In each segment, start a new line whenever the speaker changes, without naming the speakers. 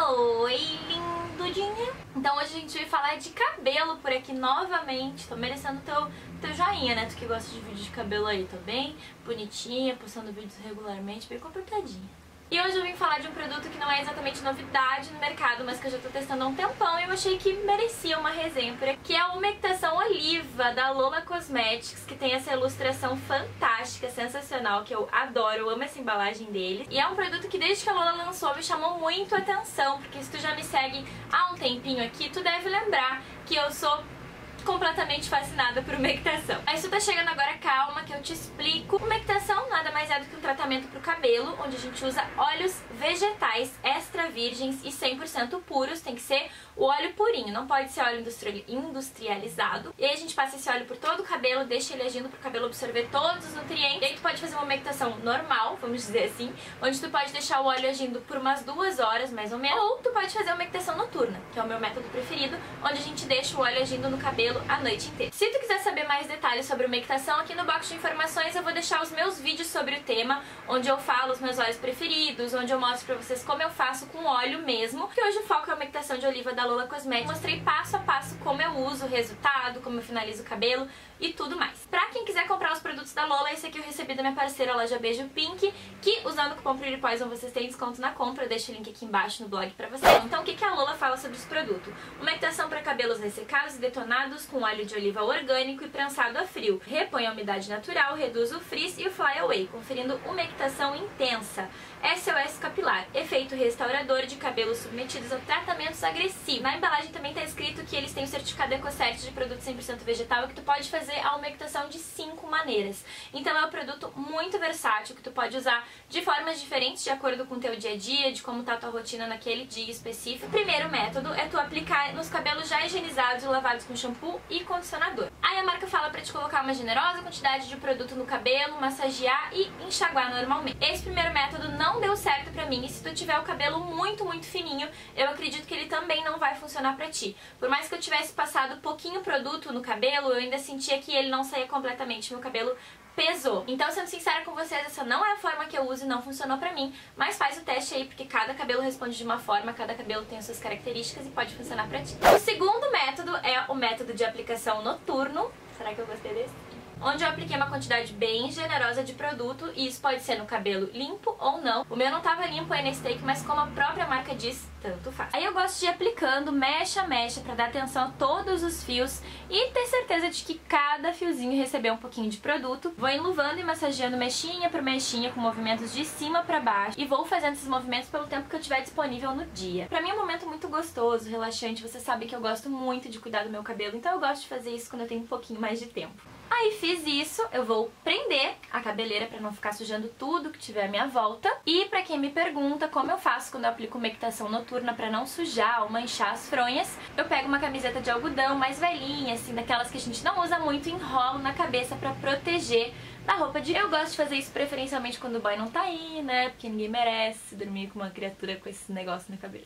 Oi, lindudinha! Então hoje a gente vai falar de cabelo por aqui novamente. Tô merecendo teu joinha, né? Tu que gosta de vídeo de cabelo aí, tô bem bonitinha, postando vídeos regularmente, bem comportadinha. E hoje eu vim falar de um produto que não é exatamente novidade no mercado, mas que eu já tô testando há um tempão e eu achei que merecia uma resenha por aqui, que é a Umectação Oliva da Lola Cosmetics, que tem essa ilustração fantástica, sensacional, que eu adoro, eu amo essa embalagem dele. E é um produto que desde que a Lola lançou me chamou muito a atenção, porque se tu já me segue há um tempinho aqui, tu deve lembrar que eu sou completamente fascinada por umectação. Aí se tu tá chegando agora, calma que eu te explico. Umectação nada mais é do que um tratamento pro cabelo, onde a gente usa óleos vegetais extra virgens e 100% puros. Tem que ser o óleo purinho, não pode ser óleo industrializado. E aí a gente passa esse óleo por todo o cabelo, deixa ele agindo pro cabelo absorver todos os nutrientes. E aí tu pode fazer uma umectação normal, vamos dizer assim, onde tu pode deixar o óleo agindo por umas 2 horas, mais ou menos. Ou tu pode fazer uma umectação noturna, que é o meu método preferido, onde a gente deixa o óleo agindo no cabelo a noite inteira. Se tu quiser saber mais detalhes sobre umectação, aqui no box de informações eu vou deixar os meus vídeos sobre o tema, onde eu falo os meus óleos preferidos, onde eu mostro pra vocês como eu faço com óleo mesmo, que hoje o foco é a umectação de oliva da Lola Cosmetics. Mostrei passo a passo como eu uso, o resultado, como eu finalizo o cabelo e tudo mais. Pra quem quiser comprar os produtos da Lola, esse aqui eu recebi da minha parceira, a loja Beijo Pink, que usando o cupom PrettyPoison vocês têm desconto na compra, eu deixo o link aqui embaixo no blog pra vocês. Então o que a Lola fala sobre os produtos? Umectação para cabelos ressecados e detonados com óleo de oliva orgânico e prensado a frio. Repõe a umidade natural, reduz o frizz e o fly away, conferindo umectação intensa. SOS capilar, efeito restaurador de cabelos submetidos a tratamentos agressivos. Na embalagem também está escrito que eles têm o certificado EcoCert de produto 100% vegetal e que tu pode fazer a umectação de 5 maneiras. Então é um produto muito versátil que tu pode usar de formas diferentes de acordo com o teu dia a dia, de como tá a tua rotina naquele dia específico. O primeiro método é tu aplicar nos cabelos já higienizados e lavados com shampoo e condicionador. Aí a marca fala pra te colocar uma generosa quantidade de produto no cabelo, massagear e enxaguar normalmente. Esse primeiro método não deu certo pra mim e se tu tiver o cabelo muito fininho, eu acredito que ele também não vai funcionar pra ti. Por mais que eu tivesse passado pouquinho produto no cabelo, eu ainda sentia que ele não saía completamente, meu cabelo pesou. Então, sendo sincera com vocês, essa não é a forma que eu uso e não funcionou pra mim, mas faz o teste aí, porque cada cabelo responde de uma forma, cada cabelo tem as suas características e pode funcionar pra ti. O segundo método é o método de aplicação noturno. Será que eu gostei desse? Onde eu apliquei uma quantidade bem generosa de produto e isso pode ser no cabelo limpo ou não. O meu não tava limpo aí nesse take, mas como a própria marca diz, tanto faz. Aí eu gosto de ir aplicando mecha a mecha pra dar atenção a todos os fios e ter certeza de que cada fiozinho recebeu um pouquinho de produto. Vou enluvando e massageando mechinha por mechinha com movimentos de cima pra baixo e vou fazendo esses movimentos pelo tempo que eu tiver disponível no dia. Pra mim é um momento muito gostoso, relaxante, você sabe que eu gosto muito de cuidar do meu cabelo, então eu gosto de fazer isso quando eu tenho um pouquinho mais de tempo. Aí fiz isso, eu vou prender a cabeleira pra não ficar sujando tudo que tiver à minha volta. E pra quem me pergunta como eu faço quando eu aplico umectação noturna pra não sujar ou manchar as fronhas, eu pego uma camiseta de algodão mais velhinha, assim, daquelas que a gente não usa muito, e enrolo na cabeça pra proteger da roupa de... Eu gosto de fazer isso preferencialmente quando o boy não tá aí, né? Porque ninguém merece dormir com uma criatura com esse negócio na cabeça.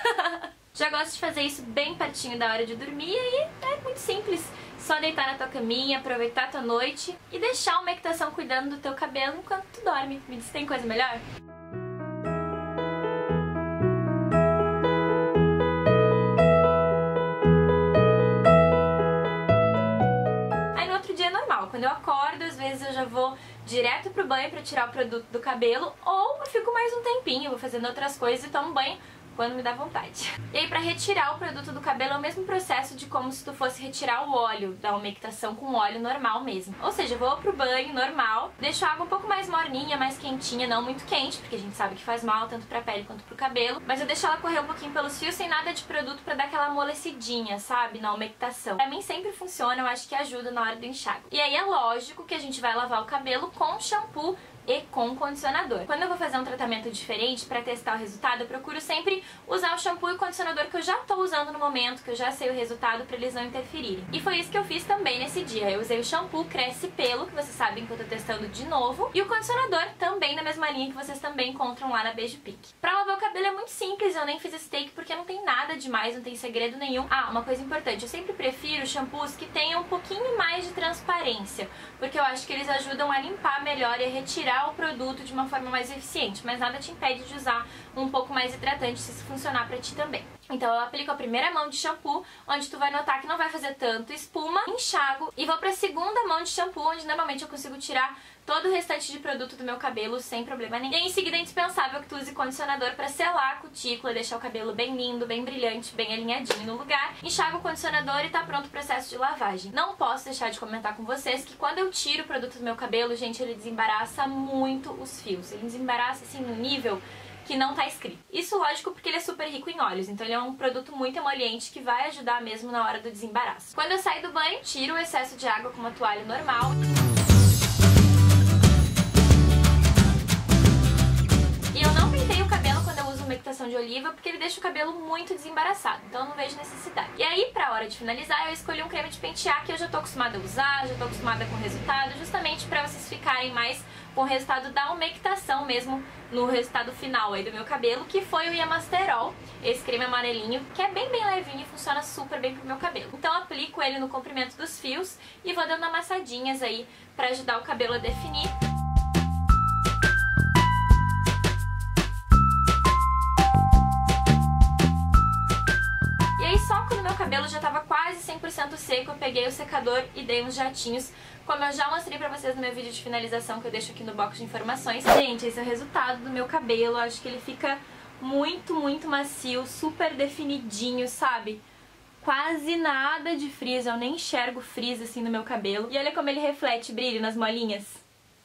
Já gosto de fazer isso bem pertinho da hora de dormir e é muito simples. Só deitar na tua caminha, aproveitar a tua noite e deixar a umectação cuidando do teu cabelo enquanto tu dorme. Me diz, tem coisa melhor? Aí no outro dia é normal. Quando eu acordo, às vezes eu já vou direto pro banho pra tirar o produto do cabelo ou eu fico mais um tempinho, vou fazendo outras coisas e tomo banho quando me dá vontade. E aí pra retirar o produto do cabelo é o mesmo processo de como se tu fosse retirar o óleo da umectação com óleo normal mesmo. Ou seja, eu vou pro banho normal, deixo a água um pouco mais morninha, mais quentinha, não muito quente, porque a gente sabe que faz mal tanto pra pele quanto pro cabelo, mas eu deixo ela correr um pouquinho pelos fios sem nada de produto pra dar aquela amolecidinha, sabe, na umectação. Pra mim sempre funciona, eu acho que ajuda na hora do enxágue. E aí é lógico que a gente vai lavar o cabelo com shampoo e com condicionador. Quando eu vou fazer um tratamento diferente para testar o resultado, eu procuro sempre usar o shampoo e o condicionador que eu já tô usando no momento, que eu já sei o resultado, para eles não interferirem. E foi isso que eu fiz também nesse dia. Eu usei o shampoo Cresce Pelo, que vocês sabem que eu tô testando de novo, e o condicionador também na mesma linha que vocês também encontram lá na Beijo Pink. Pra lavar o cabelo é muito simples, eu nem fiz esse take porque não tem nada demais, não tem segredo nenhum. Ah, uma coisa importante, eu sempre prefiro shampoos que tenham um pouquinho mais de transparência, porque eu acho que eles ajudam a limpar melhor e a retirar tirar o produto de uma forma mais eficiente, mas nada te impede de usar um pouco mais hidratante se isso funcionar pra ti também. Então eu aplico a primeira mão de shampoo, onde tu vai notar que não vai fazer tanto espuma, enxago e vou pra segunda mão de shampoo, onde normalmente eu consigo tirar todo o restante de produto do meu cabelo sem problema nenhum. E aí, em seguida é indispensável que tu use condicionador pra selar a cutícula, deixar o cabelo bem lindo, bem brilhante, bem alinhadinho no lugar. Enxaga o condicionador e tá pronto o processo de lavagem. Não posso deixar de comentar com vocês que quando eu tiro o produto do meu cabelo, gente, ele desembaraça muito os fios. Ele desembaraça assim no nível que não tá escrito. Isso, lógico, porque ele é super rico em óleos, então ele é um produto muito emoliente que vai ajudar mesmo na hora do desembaraço. Quando eu saio do banho, tiro o excesso de água com uma toalha normal. E eu não penteio o cabelo quando eu uso umectação de oliva, porque ele deixa o cabelo muito desembaraçado, então eu não vejo necessidade. E aí, pra hora de finalizar, eu escolhi um creme de pentear que eu já tô acostumada a usar, já tô acostumada com o resultado, justamente pra vocês ficarem mais com o resultado da umectação mesmo no resultado final aí do meu cabelo, que foi o Yamasterol, esse creme amarelinho, que é bem levinho e funciona super bem pro meu cabelo. Então eu aplico ele no comprimento dos fios e vou dando amassadinhas aí pra ajudar o cabelo a definir. Só quando meu cabelo já estava quase 100% seco, eu peguei o secador e dei uns jatinhos, como eu já mostrei pra vocês no meu vídeo de finalização que eu deixo aqui no box de informações. Gente, esse é o resultado do meu cabelo, eu acho que ele fica muito macio, super definidinho, sabe? Quase nada de frizz, eu nem enxergo frizz assim no meu cabelo. E olha como ele reflete brilho nas molinhas.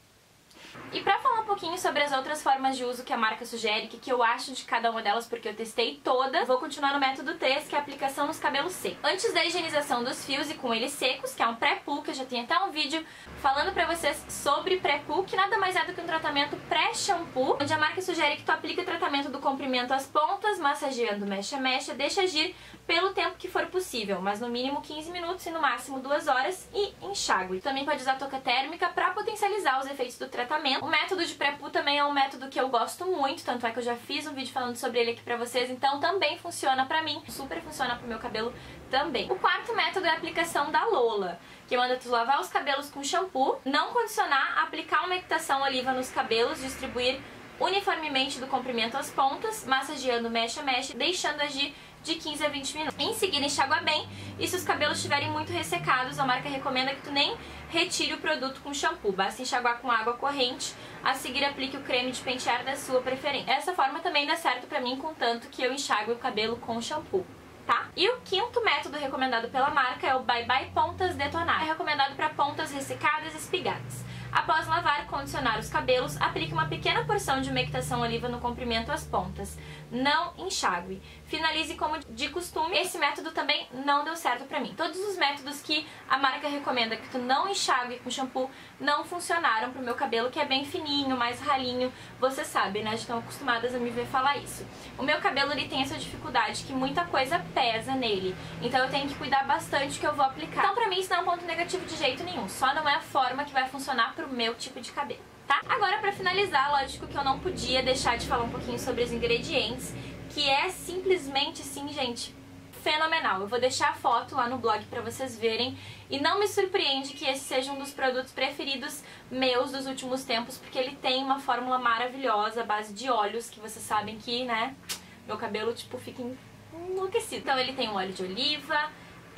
E pra falar um pouquinho sobre as outras formas de uso que a marca sugere, que eu acho de cada uma delas, porque eu testei todas, vou continuar no método 3, que é a aplicação nos cabelos secos. Antes da higienização dos fios e com eles secos, que é um pré-poo, que eu já tenho até um vídeo falando pra vocês sobre pré-poo, que nada mais é do que um tratamento pré-shampoo, onde a marca sugere que tu aplique o tratamento do comprimento às pontas, massageando mecha a mecha, deixa agir pelo tempo que for possível, mas no mínimo 15 minutos e no máximo 2 horas, e enxágue. Também pode usar touca térmica pra potencializar os efeitos do tratamento. O método de pré-poo também é um método que eu gosto muito, tanto é que eu já fiz um vídeo falando sobre ele aqui pra vocês, então também funciona pra mim, super funciona pro meu cabelo também. O quarto método é a aplicação da Lola, que manda tu lavar os cabelos com shampoo, não condicionar, aplicar umectação oliva nos cabelos, distribuir uniformemente do comprimento às pontas, massageando mecha a mecha, deixando agir de 15 a 20 minutos. Em seguida, enxágua bem, e se os cabelos estiverem muito ressecados, a marca recomenda que tu nem retire o produto com shampoo, basta enxaguar com água corrente, a seguir aplique o creme de pentear da sua preferência. Essa forma também dá certo pra mim, contanto que eu enxague o cabelo com shampoo. Tá? E o quinto método recomendado pela marca é o Bye Bye Pontas Detonar. É recomendado para pontas ressecadas e espigadas. Após lavar e condicionar os cabelos, aplique uma pequena porção de umectação oliva no comprimento às pontas. Não enxague. Finalize como de costume. Esse método também não deu certo pra mim. Todos os métodos que a marca recomenda que tu não enxague com shampoo não funcionaram pro meu cabelo, que é bem fininho, mais ralinho. Vocês sabem, né? Já estão acostumadas a me ver falar isso. O meu cabelo, ele tem essa dificuldade que muita coisa pesa nele. Então eu tenho que cuidar bastante que eu vou aplicar. Então pra mim isso não é um ponto negativo de jeito nenhum. Só não é a forma que vai funcionar pro meu tipo de cabelo, tá? Agora, pra finalizar, lógico que eu não podia deixar de falar um pouquinho sobre os ingredientes, que é simplesmente, assim, gente, fenomenal. Eu vou deixar a foto lá no blog pra vocês verem, e não me surpreende que esse seja um dos produtos preferidos meus dos últimos tempos, porque ele tem uma fórmula maravilhosa à base de óleos, que vocês sabem que, né, meu cabelo, tipo, fica enlouquecido. Então ele tem um óleo de oliva,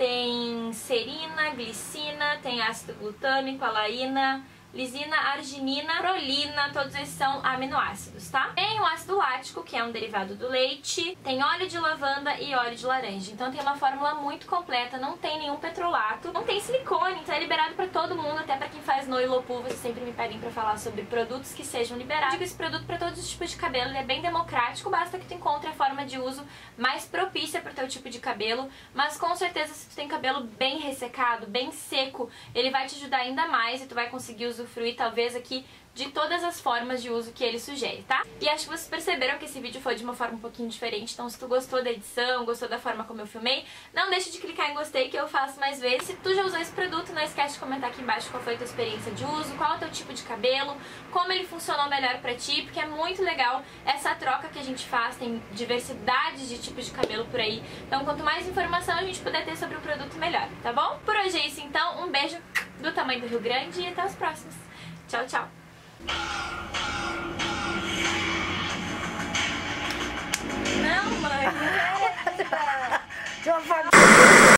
tem serina, glicina, tem ácido glutâmico, alaína, lisina, arginina, prolina, todos esses são aminoácidos, tá? Tem o ácido lático, que é um derivado do leite, tem óleo de lavanda e óleo de laranja. Então tem uma fórmula muito completa, não tem nenhum petrolato, não tem silicone, então é liberado pra todo mundo, até pra quem faz no Ilopu, vocês sempre me pedem pra falar sobre produtos que sejam liberados. Eu digo esse produto pra todos os tipos de cabelo, ele é bem democrático, basta que tu encontre a forma de uso mais propícia pro teu tipo de cabelo, mas com certeza se tu tem cabelo bem ressecado, bem seco, ele vai te ajudar ainda mais e tu vai conseguir usufruir talvez aqui de todas as formas de uso que ele sugere, tá? E acho que vocês perceberam que esse vídeo foi de uma forma um pouquinho diferente, então se tu gostou da edição, gostou da forma como eu filmei, não deixe de clicar em gostei que eu faço mais vezes. Se tu já usou esse produto, não esquece de comentar aqui embaixo qual foi a tua experiência de uso, qual é o teu tipo de cabelo, como ele funcionou melhor pra ti, porque é muito legal essa troca que a gente faz, tem diversidade de tipos de cabelo por aí, então quanto mais informação a gente puder ter sobre o produto, melhor, tá bom? Por hoje é isso então, um beijo do tamanho do Rio Grande e até os próximos. Tchau, tchau! Não, mãe.
De uma família.